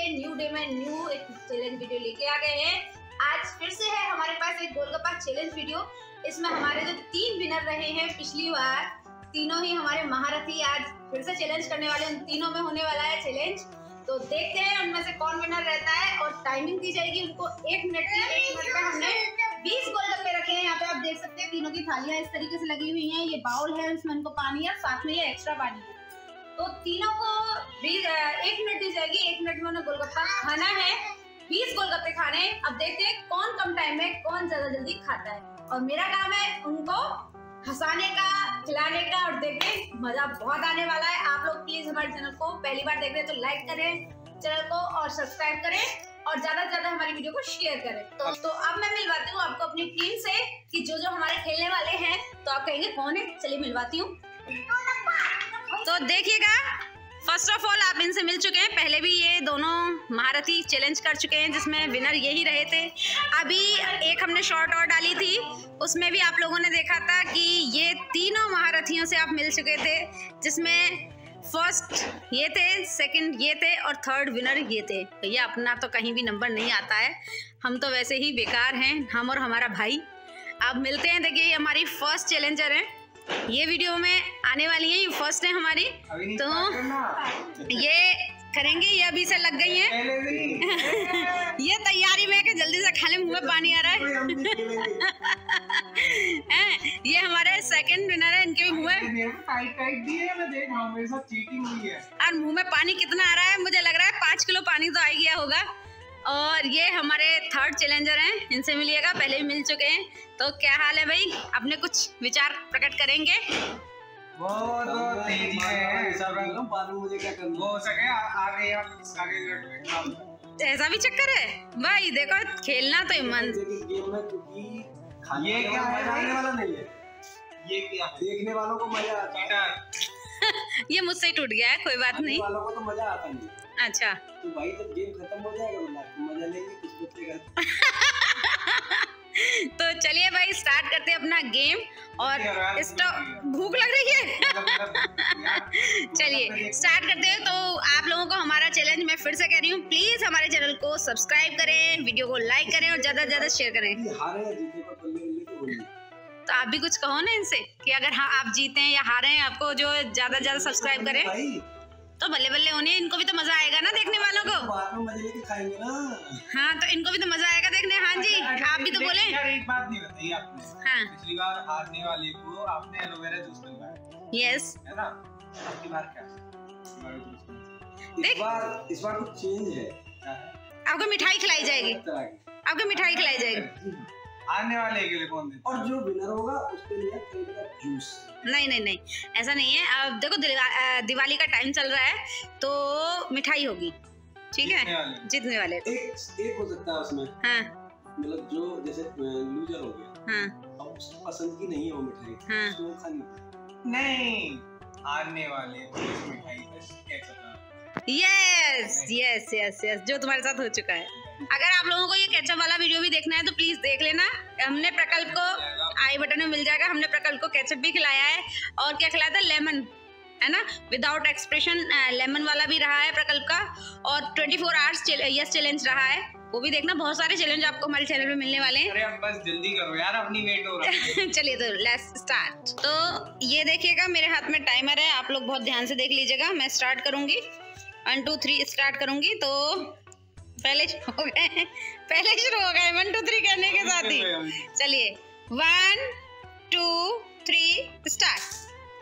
New day में new एक challenge video लेके आ गए हैं। आज फिर से है हमारे पास एक गोलगप्पा चैलेंज वीडियो। इसमें हमारे जो 3 विनर रहे हैं पिछली बार, तीनों ही हमारे महारथी आज फिर से चैलेंज करने वाले। उन तीनों में होने वाला है चैलेंज, तो देखते हैं उनमें से कौन विनर रहता है। और टाइमिंग दी जाएगी उनको 1 मिनट की। 1 मिनट में हमने 20 गोलगप्पे रखे हैं। यहाँ पे आप देख सकते हैं तीनों की थालियां इस तरीके से लगी हुई हैं। ये बाउल है, उसमें उनको पानी है, साथ में ये एक्स्ट्रा पानी है। तो तीनों को 1 मिनट दी जाएगी। 1 मिनट में उन्हें गोलगप्पा खाना है, 20 गोलगप्पे खाने हैं। अब देखते हैं कौन कम टाइम में कौन ज्यादा जल्दी खाता है। और मेरा काम है उनको हंसाने का, खिलाने का, और देखते मजा बहुत आने वाला है। आप लोग प्लीज हमारे चैनल को पहली बार देख रहे हैं तो लाइक करें चैनल को और सब्सक्राइब करें और ज्यादा से ज्यादा हमारी वीडियो को शेयर करें। तो अब मैं मिलवाती हूँ आपको अपनी टीम से कि जो हमारे खेलने वाले हैं। तो आप कहेंगे कौन है, चलिए मिलवाती हूँ। तो देखिएगा, फर्स्ट ऑफ ऑल आप इनसे मिल चुके हैं। पहले भी ये दोनों महारथी चैलेंज कर चुके हैं जिसमें विनर यही रहे थे। अभी एक हमने शॉर्ट और डाली थी, उसमें भी आप लोगों ने देखा था कि ये तीनों महारथियों से आप मिल चुके थे, जिसमें फर्स्ट ये थे, सेकंड ये थे और थर्ड विनर ये थे। भैया अपना तो कहीं भी नंबर नहीं आता है, हम तो वैसे ही बेकार हैं, हम और हमारा भाई। अब मिलते हैं। देखिए ये हमारी फर्स्ट चैलेंजर है, ये वीडियो में आने वाली है, ये फर्स्ट है हमारी। तो ये करेंगे, ये अभी से लग गई हैं। ये तैयारी में कि जल्दी से खाने, मुंह में पानी आ रहा है। ये हमारे सेकंड विनर है, इनके भी मुंह में टाइट दी है, मैं देख रहा हूं, मेरे साथ चीटिंग हुई है। और मुंह में पानी कितना आ रहा है, मुझे लग रहा है 5 किलो पानी तो आ गया होगा। और ये हमारे थर्ड चैलेंजर हैं, इनसे मिलिएगा, पहले भी मिल चुके हैं। तो क्या हाल है भाई, अपने कुछ विचार प्रकट करेंगे? बहुत तेजी से है, मुझे क्या करना हो सके आगे ऐसा भी चक्कर है भाई। देखो खेलना तो ईमान, ये क्या मजा आने वाला नहीं है, ये क्या देखने वालों को मजा आता है। ये मुझसे ही टूट गया है, कोई बात नहीं, वालों को तो मजा आता नहीं। अच्छा तो भाई जब गेम खत्म हो जाएगा तो मजा लेंगे कुछ बचेगा। तो चलिए भाई स्टार्ट करते हैं अपना गेम। और भूख लग रही है। चलिए स्टार्ट करते हैं। तो आप लोगों को हमारा चैलेंज मैं फिर से कह रही हूँ, प्लीज हमारे चैनल को सब्सक्राइब करें, वीडियो को लाइक करें और ज्यादा से ज्यादा शेयर करें। तो आप भी कुछ कहो ना इनसे कि अगर हाँ आप जीते हैं या हारे हैं, आपको जो ज्यादा से ज्यादा सब्सक्राइब करें तो बल्ले बल्ले उन्हें, इनको भी तो मजा आएगा ना देखने वालों को। बाद में मजे लेके खाएंगे ना। हाँ तो इनको भी तो मजा आएगा देखने। हाँ जी आप भी तो बोले। यार एक बात नहीं बताई आपने। हाँ पिछली बार हारने वाले को आपने एलोवेरा जूस पिलवाया। यस है ना, अब की बार क्या? इस बार कुछ चेंज है। आपको मिठाई खिलाई जाएगी, आपको मिठाई खिलाई जाएगी। आने वाले के लिए कौन देता? और जो विनर होगा उसके लिए जूस। नहीं नहीं नहीं ऐसा नहीं है। अब देखो दिवाली का टाइम चल रहा है तो मिठाई होगी, ठीक है? जीतने वाले एक हो सकता है उसमें। हाँ मतलब जो जैसे लूजर हो गया, हाँ अब उसकी पसंद की नहीं है वो मिठाई, हाँ उसको खानी नहीं। आने वाले उस मिठाई का यस यस यस यस जो तुम्हारे साथ हो चुका है। अगर आप लोगों को ये केचप वाला वीडियो भी देखना है तो प्लीज देख लेना। हमने प्रकल्प को आई बटन में मिल जाएगा, हमने प्रकल्प को केचप भी खिलाया है। और क्या खिलाया था, लेमन, है ना, विदाउट एक्सप्रेशन लेमन वाला भी रहा है प्रकल्प का। और 24 आवर्स यस चैलेंज रहा है, वो भी देखना। बहुत सारे चैलेंज आपको हमारे चैनल पे मिलने वाले हैं। अरे अब बस जल्दी करो यार, अपनी वेट हो रहा है। चलिए तो लेट्स स्टार्ट। तो ये देखिएगा मेरे हाथ में टाइमर है, आप लोग बहुत ध्यान से देख लीजिएगा। मैं स्टार्ट करूंगी, 1 2 3 स्टार्ट करूंगी। तो पहले शुरू हो गए 1 2 3 करने के साथ ही। चलिए 1 2 3 स्टार्ट।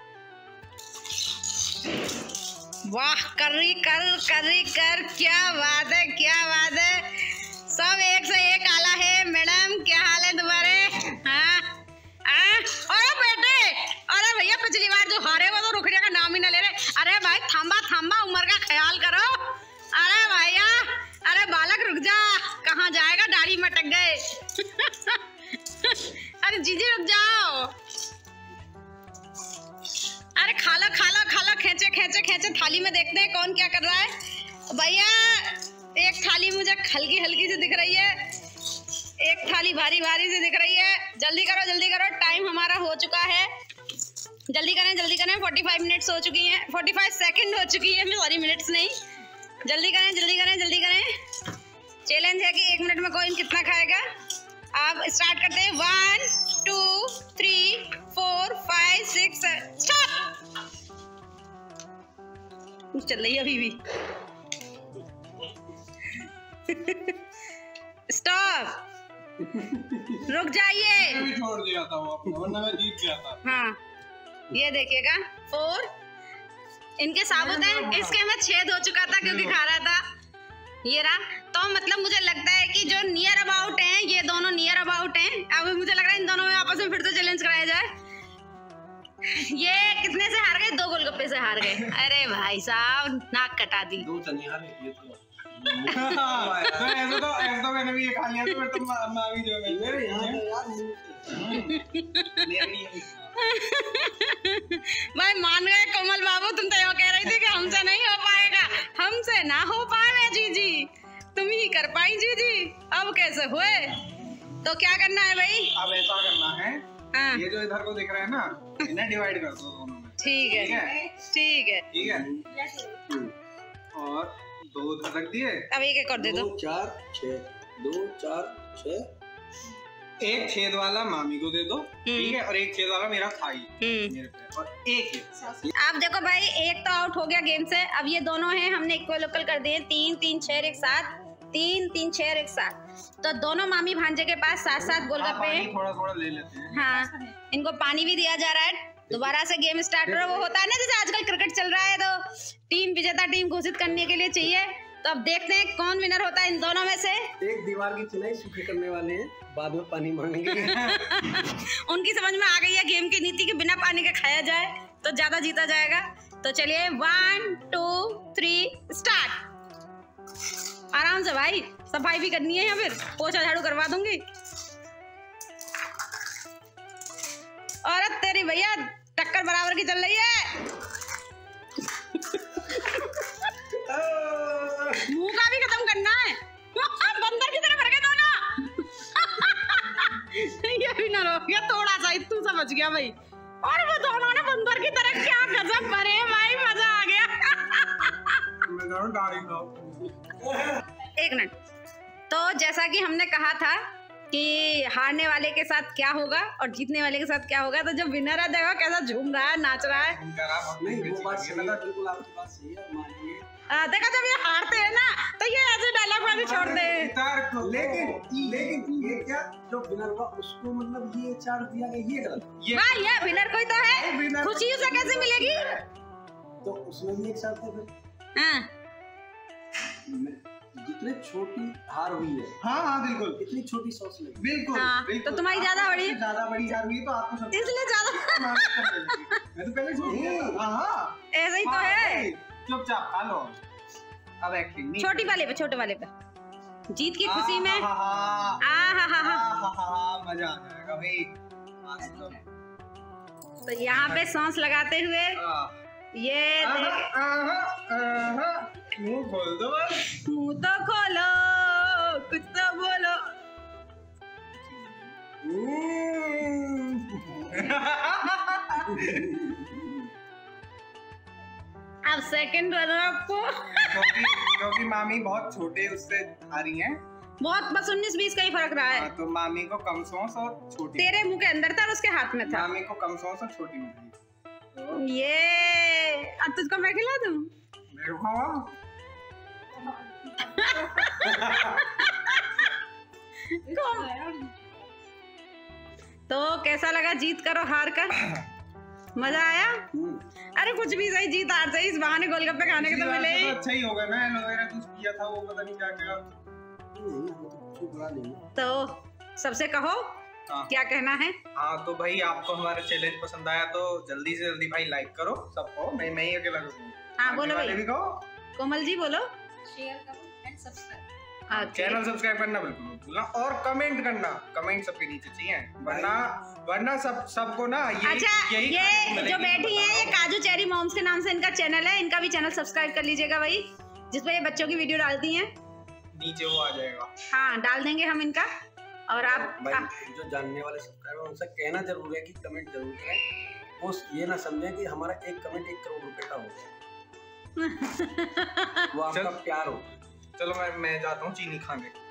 वाह करी कर, क्या बात है, क्या बात है। सब एक से एक आला है। मैडम क्या हाल है तुम्हारे? हाँ अरे बेटे, अरे भैया पिछली बार जो हारे वो तो रुकने का नाम ही ना ले रहे। अरे भाई थांबा, उम्र का ख्याल करो। अरे भैया, अरे बालक रुक जा, कहाँ जाएगा, दाढ़ी में अटक गए। अरे जीजी रुक जाओ। अरे खाला खींचे थाली में देखते हैं कौन क्या कर रहा है। भैया एक थाली मुझे हल्की से दिख रही है, एक थाली भारी से दिख रही है। जल्दी करो, टाइम हमारा हो चुका है। जल्दी करें 45 मिनट्स हो चुकी हैं, 45 सेकंड हो चुकी है, सॉरी मिनट्स नहीं। जल्दी करें जल्दी करें जल्दी करें। चैलेंज है कि 1 मिनट में कॉइन कितना खाएगा। अब स्टार्ट करते हैं। 1 2 3 4 5 6 7 स्टॉप। चल रही है अभी भी। स्टॉप, रुक जाइए। मैं भी छोड़ दिया था वो अपना, वरना मैं जीत गया था। हाँ ये देखिएगा 4 इनके साबुत हैं। इसके में 6 हो चुका था क्योंकि खा रहा था। ये रहा। तो मतलब मुझे लगता है कि जो नियर अबाउट हैं ये दोनों नियर अबाउट हैं। अब मुझे लग रहा है इन दोनों में आपस में फिर से चैलेंज कराया जाए। ये कितने से हार गए? 2 गोलगप्पे से हार गए। अरे भाई साहब नाक कटा दी। 2 चनिहार है ये तो। ऐसा तो मैंने भी ये खा लिया तो फिर तुम मामी जो मेरे यार भाई मान गए कमल बाबू। तुम तो ये कह रही थी कि हमसे नहीं हो पाएगा, हमसे ना हो पाए जी, तुम ही कर पाई जी। अब कैसे हुए? तो क्या करना है भाई? अब ऐसा करना है। हाँ। ये जो इधर को दिख रहा है ना, इन्हें डिवाइड कर दो दोनों में। ठीक है ठीक है ठीक है। और 2 उधर रख दिए। अब एक और दे दो। 2 4 6 2 4 6। एक छेद वाला मामी को दे दो, ठीक है, और एक छेद वाला मेरा खाई मेरे पे, और एक आप देखो भाई, एक तो आउट हो गया गेम से। अब ये दोनों हैं, हमने इक्वल कर दिए। 3 3 6 एक साथ, 3 3 6 एक साथ। तो दोनों मामी भांजे के पास 7-7 गोलगप्पे हैं। थोड़ा थोड़ा ले लेते हैं। हाँ इनको पानी भी दिया जा रहा है। दोबारा से गेम स्टार्ट हो। वो होता है ना जैसे आजकल क्रिकेट चल रहा है तो टीम विजेता टीम घोषित करने के लिए चाहिए। तो अब देखते हैं कौन विनर होता है इन दोनों में से। एक दीवार की चिनाई सूखे करने वाले हैं, बाद में पानी मांगेंगे। उनकी समझ में आ गई है गेम की नीति कि बिना पानी के खाया जाए तो ज्यादा जीता जाएगा। तो चलिए 1 2 3 स्टार्ट। आराम से भाई, सफाई भी करनी है या फिर पोछा झाड़ू करवा दूंगी। औरत तेरी भैया टक्कर बराबर की चल रही है। मुंह का भी खत्म करना है। बंदर की तरह भर गए दोनों। ये भी ना हो गया थोड़ा सा, इतू सा बच गया भाई। और वो दोनों ने बंदर की तरह क्या गजब भरे भाई, मजा आ गया। एक मिनट। तो जैसा कि हमने कहा था कि हारने वाले के साथ क्या होगा और जीतने वाले के साथ क्या होगा, तो जो विनर है देखो कैसा झूम रहा है, नाच रहा है। देखा जब ये हारते हैं ना तो ये ऐसे डायलॉग वाले छोड़ते हैं। लेकिन ये क्या जो विनर हुआ उसको मतलब ये चार्ट दिया गया, ये गलत। ये विनर कोई तो है, खुशी उसे कैसे मिलेगी? तो उसमें भी एक शर्त है फिर। हाँ। जितने छोटी हार हुई है, हाँ बिल्कुल, इतनी छोटी सॉस लगी, बिल्कुल, हाँ, बिल्कुल। तो तुम्हारी ज्यादा बड़ी हार हुई तो आपको सब इसलिए ज्यादा। मैं तो पहले छोड़ दिया था। हाँ ऐसा ही तो है। चुपचाप खा लो। अब एक्टिंग नहीं, छोटे वाले पे जीत की खुशी में मजा आ जाएगा भाई। तो यहाँ पे सॉस लगाते हुए ये मुंह खोल दो बस, मुंह तो खोलो, कुछ तो बोलो। अब सेकंड रनर आपको क्योंकि मामी बहुत छोटे उससे आ रही हैं, बहुत बस 19-20 का ही फर्क रहा है। तो मामी को कम सॉस और छोटी, तेरे मुंह के अंदर था और उसके हाथ में था। मामी को कम सॉस और छोटी मिठाई। ये अब तुझको मैं खिला दूं? तो कैसा लगा जीत कर और हार कर? मजा आया? अरे कुछ भी सही, जीत हार सही, इस बहाने गोलगप्पे खाने के तो मिले। अच्छा ही होगा ना, एलोवेरा जूस पिया था वो पता नहीं क्या क्या। तो सबसे कहो क्या कहना है? हाँ तो भाई आपको हमारा चैलेंज पसंद आया तो जल्दी से जल्दी भाई लाइक करो सबको। मैं ही अकेला करूँ? हाँ बोलो भाई, भी कहो। कोमल जी बोलो। शेयर करो एंड सब्सक्राइब। चैनल सब्सक्राइब करना बिल्कुल मत भूलना और कमेंट करना, कमेंट सबके नीचे चाहिए, वरना सबको ना अच्छा ये जो बैठी है ये काजू चेरी मॉम्स के नाम से इनका चैनल है, इनका भी चैनल सब्सक्राइब कर लीजिएगा भाई, जिसपे ये बच्चों की वीडियो डालती हैं, नीचे वो आ जाएगा। हाँ डाल देंगे हम इनका। और आप जो जानने वाले सब्सक्राइबर उनसे कहना जरूर है कि कमेंट जरूर करें, वो ये ना समझें कि हमारा एक कमेंट 1 करोड़ रुपए का हो गया। वो आपका प्यार हो। चलो मैं जाता हूँ चीनी खाने।